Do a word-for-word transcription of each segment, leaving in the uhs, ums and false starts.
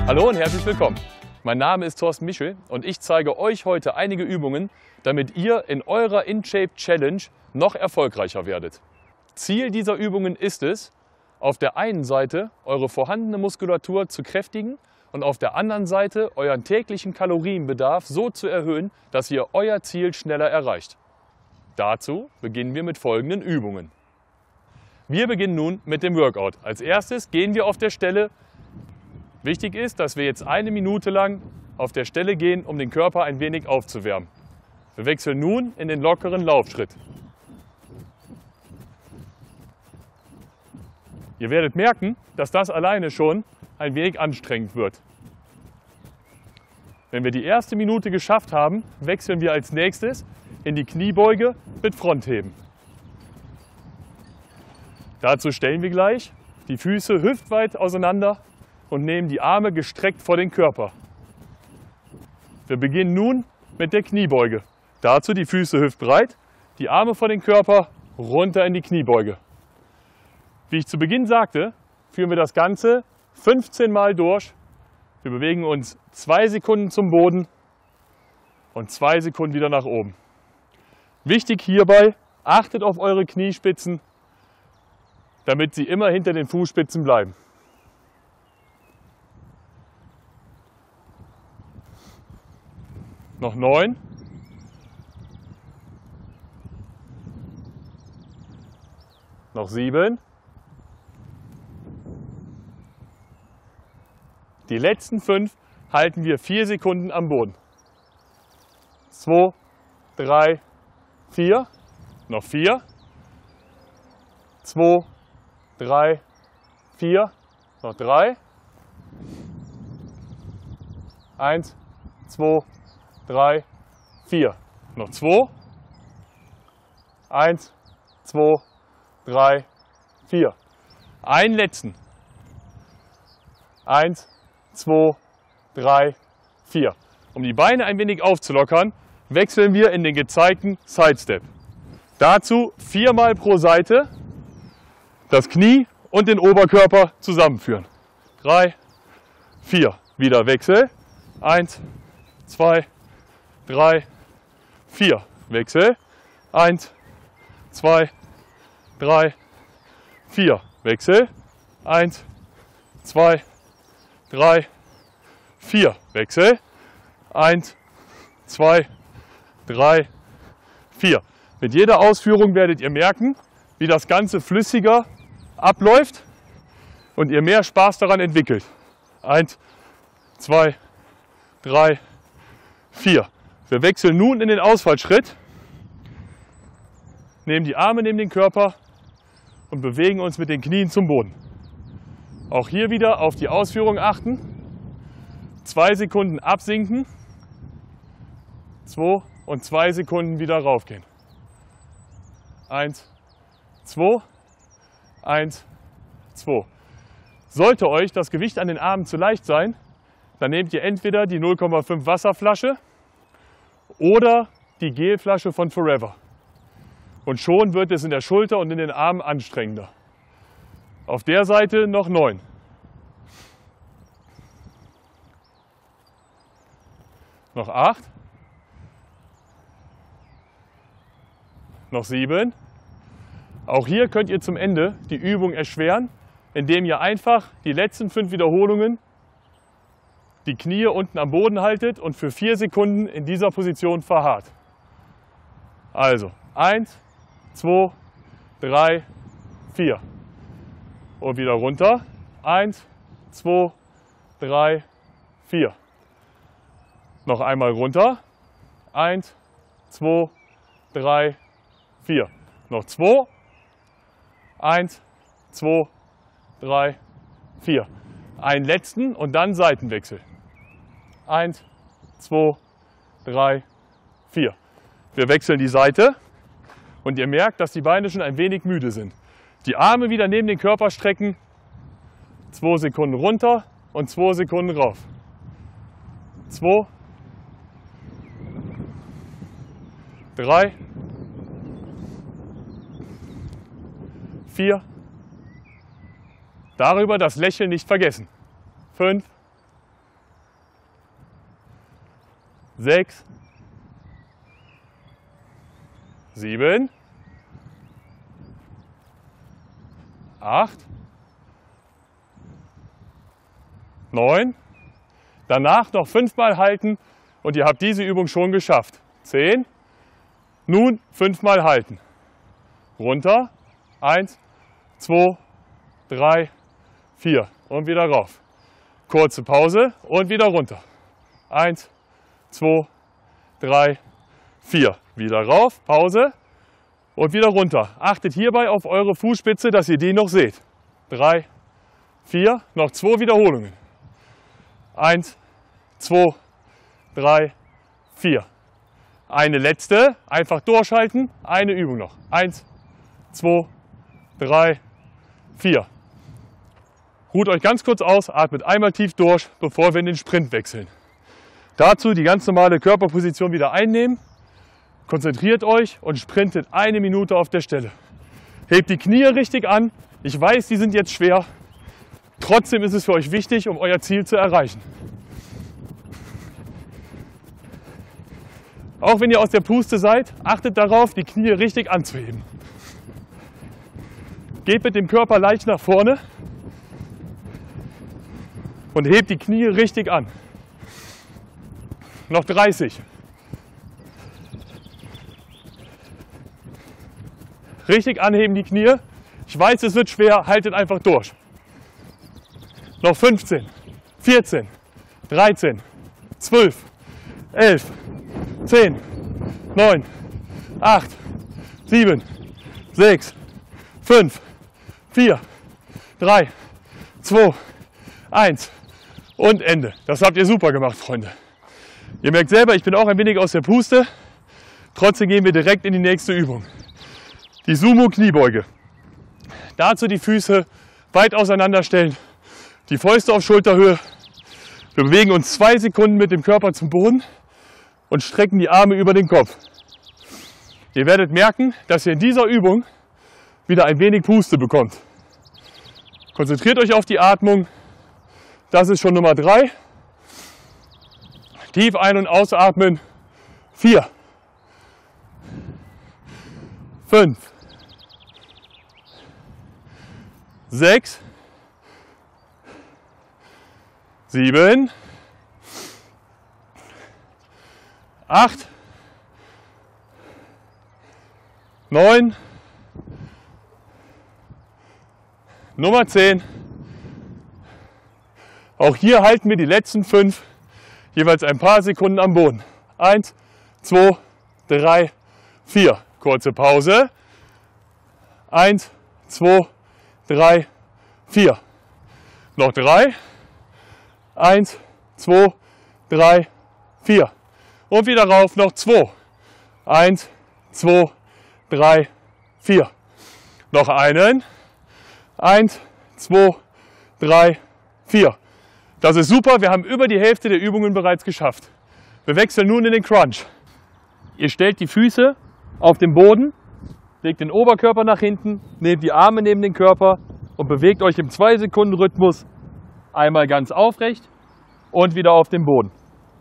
Hallo und herzlich willkommen. Mein Name ist Thorsten Michel und ich zeige euch heute einige Übungen, damit ihr in eurer InShape Challenge noch erfolgreicher werdet. Ziel dieser Übungen ist es, auf der einen Seite eure vorhandene Muskulatur zu kräftigen und auf der anderen Seite euren täglichen Kalorienbedarf so zu erhöhen, dass ihr euer Ziel schneller erreicht. Dazu beginnen wir mit folgenden Übungen. Wir beginnen nun mit dem Workout. Als erstes gehen wir auf der Stelle. Wichtig ist, dass wir jetzt eine Minute lang auf der Stelle gehen, um den Körper ein wenig aufzuwärmen. Wir wechseln nun in den lockeren Laufschritt. Ihr werdet merken, dass das alleine schon ein wenig anstrengend wird. Wenn wir die erste Minute geschafft haben, wechseln wir als nächstes in die Kniebeuge mit Frontheben. Dazu stellen wir gleich die Füße hüftweit auseinander und nehmen die Arme gestreckt vor den Körper. Wir beginnen nun mit der Kniebeuge. Dazu die Füße hüftbreit, die Arme vor den Körper, runter in die Kniebeuge. Wie ich zu Beginn sagte, führen wir das Ganze fünfzehn Mal durch. Wir bewegen uns zwei Sekunden zum Boden und zwei Sekunden wieder nach oben. Wichtig hierbei, achtet auf eure Kniespitzen, damit sie immer hinter den Fußspitzen bleiben. Noch neun. Noch sieben. Die letzten fünf halten wir vier Sekunden am Boden. Zwei, drei, vier. Noch vier. Zwei, drei, vier. Noch drei. Eins, zwei, drei, vier. Noch zwei. Eins, zwei, drei, vier. Einen letzten. Eins, zwei, drei, vier. Um die Beine ein wenig aufzulockern, wechseln wir in den gezeigten Sidestep. Dazu viermal pro Seite das Knie und den Oberkörper zusammenführen. Drei, vier. Wieder Wechsel. Eins, zwei, drei, vier. Wechsel. Eins, zwei, drei, vier. Wechsel. Eins, zwei, drei, vier. Wechsel. Eins, zwei, drei, vier. Mit jeder Ausführung werdet ihr merken, wie das Ganze flüssiger abläuft und ihr mehr Spaß daran entwickelt. Eins, zwei, drei, vier. Wir wechseln nun in den Ausfallschritt, nehmen die Arme neben den Körper und bewegen uns mit den Knien zum Boden. Auch hier wieder auf die Ausführung achten. Zwei Sekunden absinken. Zwei und zwei Sekunden wieder raufgehen. Eins, zwei, eins, zwei. Sollte euch das Gewicht an den Armen zu leicht sein, dann nehmt ihr entweder die null Komma fünf Wasserflasche oder die Gelflasche von Forever. Und schon wird es in der Schulter und in den Armen anstrengender. Auf der Seite noch neun. Noch acht. Noch sieben. Auch hier könnt ihr zum Ende die Übung erschweren, indem ihr einfach die letzten fünf Wiederholungen die Knie unten am Boden haltet und für vier Sekunden in dieser Position verharrt. Also eins, zwei, drei, vier. Und wieder runter. Eins, zwei, drei, vier. Noch einmal runter. Eins, zwei, drei, vier. Noch zwei. Eins, zwei, drei, vier. Einen letzten und dann Seitenwechsel. Eins, zwei, drei, vier. Wir wechseln die Seite und ihr merkt, dass die Beine schon ein wenig müde sind. Die Arme wieder neben den Körper strecken. Zwei Sekunden runter und zwei Sekunden rauf. Zwei. Drei. Vier. Darüber das Lächeln nicht vergessen. Fünf. sechs, sieben, acht, neun. Danach noch fünfmal halten und ihr habt diese Übung schon geschafft. zehn. Nun fünfmal halten. Runter. eins, zwei, drei, vier. Und wieder rauf. Kurze Pause und wieder runter. eins, zwei, drei, vier. Wieder rauf. Pause. Und wieder runter. Achtet hierbei auf eure Fußspitze, dass ihr die noch seht. drei, vier. Noch zwei Wiederholungen. eins, zwei, drei, vier. Eine letzte, einfach durchhalten, eine Übung noch. eins, zwei, drei, vier. Ruht euch ganz kurz aus, atmet einmal tief durch, bevor wir in den Sprint wechseln. Dazu die ganz normale Körperposition wieder einnehmen, konzentriert euch und sprintet eine Minute auf der Stelle. Hebt die Knie richtig an, ich weiß, die sind jetzt schwer, trotzdem ist es für euch wichtig, um euer Ziel zu erreichen. Auch wenn ihr aus der Puste seid, achtet darauf, die Knie richtig anzuheben. Geht mit dem Körper leicht nach vorne und hebt die Knie richtig an. Noch dreißig. Richtig anheben die Knie. Ich weiß, es wird schwer, haltet einfach durch. Noch fünfzehn, vierzehn, dreizehn, zwölf, elf, zehn, neun, acht, sieben, sechs, fünf, vier, drei, zwei, eins und Ende. Das habt ihr super gemacht, Freunde. Ihr merkt selber, ich bin auch ein wenig aus der Puste. Trotzdem gehen wir direkt in die nächste Übung. Die Sumo-Kniebeuge. Dazu die Füße weit auseinanderstellen, die Fäuste auf Schulterhöhe. Wir bewegen uns zwei Sekunden mit dem Körper zum Boden und strecken die Arme über den Kopf. Ihr werdet merken, dass ihr in dieser Übung wieder ein wenig Puste bekommt. Konzentriert euch auf die Atmung. Das ist schon Nummer drei. Tief ein- und ausatmen. Vier. Fünf. Sechs. Sieben. Acht. Neun. Nummer zehn. Auch hier halten wir die letzten fünf jeweils ein paar Sekunden am Boden. Eins, zwei, drei, vier. Kurze Pause. Eins, zwei, drei, vier. Noch drei. Eins, zwei, drei, vier. Und wieder rauf, noch zwei. Eins, zwei, drei, vier. Noch einen. Eins, zwei, drei, vier. Das ist super, wir haben über die Hälfte der Übungen bereits geschafft. Wir wechseln nun in den Crunch. Ihr stellt die Füße auf den Boden, legt den Oberkörper nach hinten, nehmt die Arme neben den Körper und bewegt euch im zwei Sekunden Rhythmus einmal ganz aufrecht und wieder auf den Boden.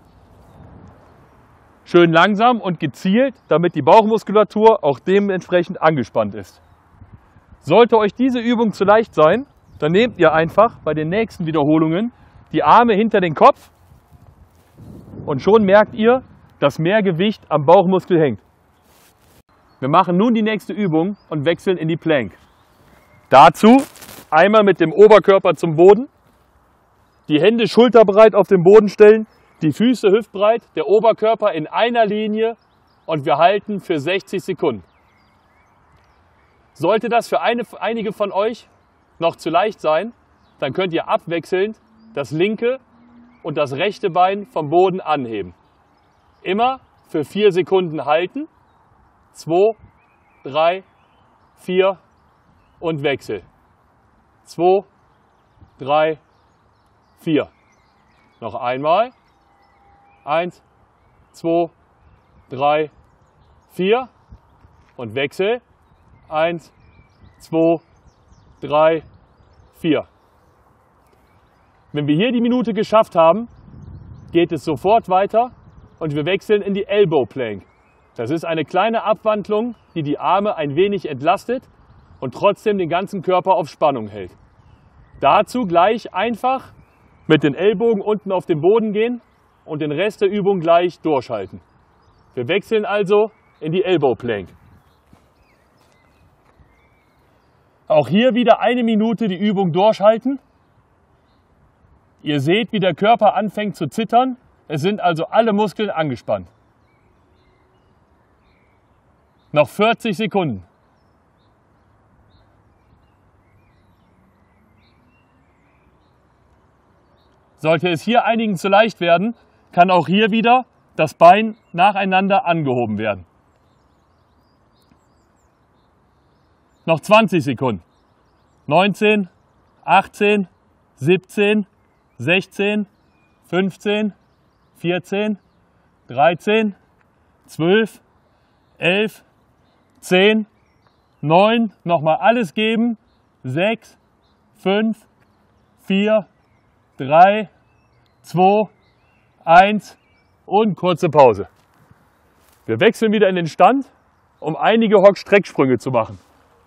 Schön langsam und gezielt, damit die Bauchmuskulatur auch dementsprechend angespannt ist. Sollte euch diese Übung zu leicht sein, dann nehmt ihr einfach bei den nächsten Wiederholungen die Arme hinter den Kopf und schon merkt ihr, dass mehr Gewicht am Bauchmuskel hängt. Wir machen nun die nächste Übung und wechseln in die Plank. Dazu einmal mit dem Oberkörper zum Boden, die Hände schulterbreit auf den Boden stellen, die Füße hüftbreit, der Oberkörper in einer Linie und wir halten für sechzig Sekunden. Sollte das für eine, einige von euch noch zu leicht sein, dann könnt ihr abwechselnd das linke und das rechte Bein vom Boden anheben. Immer für vier Sekunden halten. zwei, drei, vier und Wechsel. zwei, drei, vier. Noch einmal. eins, zwei, drei, vier und Wechsel. eins, zwei, drei, vier. Wenn wir hier die Minute geschafft haben, geht es sofort weiter und wir wechseln in die Elbow Plank. Das ist eine kleine Abwandlung, die die Arme ein wenig entlastet und trotzdem den ganzen Körper auf Spannung hält. Dazu gleich einfach mit den Ellbogen unten auf den Boden gehen und den Rest der Übung gleich durchhalten. Wir wechseln also in die Elbow Plank. Auch hier wieder eine Minute die Übung durchhalten. Ihr seht, wie der Körper anfängt zu zittern. Es sind also alle Muskeln angespannt. Noch vierzig Sekunden. Sollte es hier einigen zu leicht werden, kann auch hier wieder das Bein nacheinander angehoben werden. Noch zwanzig Sekunden. neunzehn, achtzehn, siebzehn, sechzehn, fünfzehn, vierzehn, dreizehn, zwölf, elf, zehn, neun, nochmal alles geben, sechs, fünf, vier, drei, zwei, eins und kurze Pause. Wir wechseln wieder in den Stand, um einige Hock-Strecksprünge zu machen.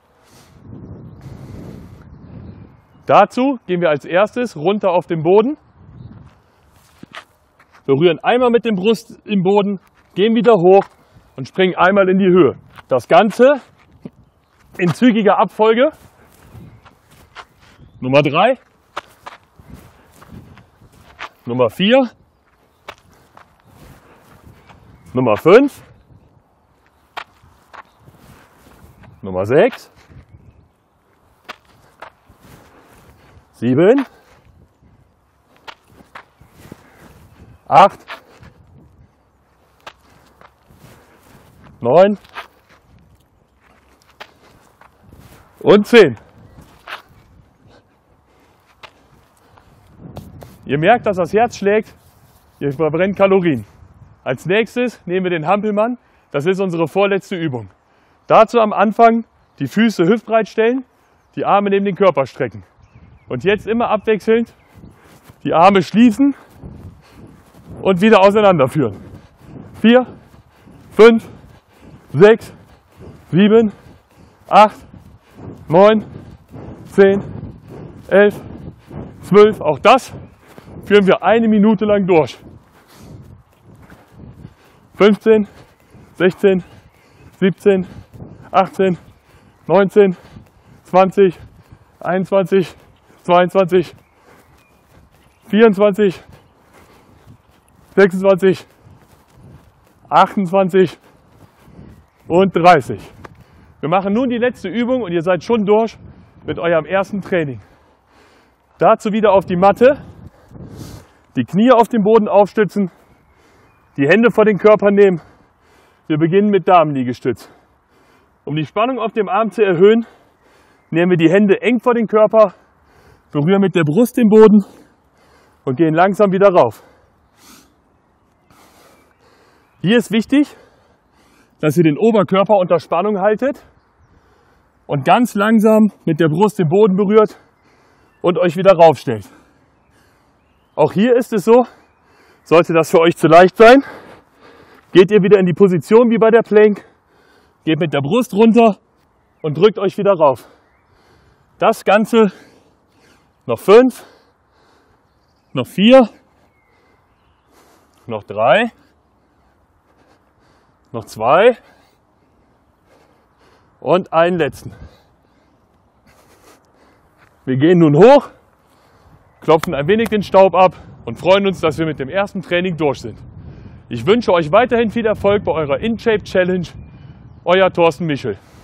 Dazu gehen wir als erstes runter auf den Boden, berühren einmal mit dem Brust im Boden, gehen wieder hoch und springen einmal in die Höhe. Das Ganze in zügiger Abfolge. Nummer drei, Nummer vier, Nummer fünf, Nummer sechs, sieben, acht, neun und zehn. Ihr merkt, dass das Herz schlägt, ihr verbrennt Kalorien. Als nächstes nehmen wir den Hampelmann, das ist unsere vorletzte Übung. Dazu am Anfang die Füße hüftbreit stellen, die Arme neben den Körper strecken. Und jetzt immer abwechselnd die Arme schließen und wieder auseinanderführen. vier, fünf, sechs, sieben, acht, neun, zehn, elf, zwölf. Auch das führen wir eine Minute lang durch. fünfzehn, sechzehn, siebzehn, achtzehn, neunzehn, zwanzig, einundzwanzig, zweiundzwanzig, vierundzwanzig, sechsundzwanzig, achtundzwanzig und dreißig. Wir machen nun die letzte Übung und ihr seid schon durch mit eurem ersten Training. Dazu wieder auf die Matte, die Knie auf den Boden aufstützen, die Hände vor den Körper nehmen. Wir beginnen mit Damenliegestütz. Um die Spannung auf dem Arm zu erhöhen, nehmen wir die Hände eng vor den Körper, berühren mit der Brust den Boden und gehen langsam wieder rauf. Hier ist wichtig, dass ihr den Oberkörper unter Spannung haltet und ganz langsam mit der Brust den Boden berührt und euch wieder raufstellt. Auch hier ist es so, sollte das für euch zu leicht sein, geht ihr wieder in die Position wie bei der Plank, geht mit der Brust runter und drückt euch wieder rauf. Das Ganze noch fünf, noch vier, noch drei, noch zwei und einen letzten. Wir gehen nun hoch, klopfen ein wenig den Staub ab und freuen uns, dass wir mit dem ersten Training durch sind. Ich wünsche euch weiterhin viel Erfolg bei eurer InShape Challenge. Euer Thorsten Michel.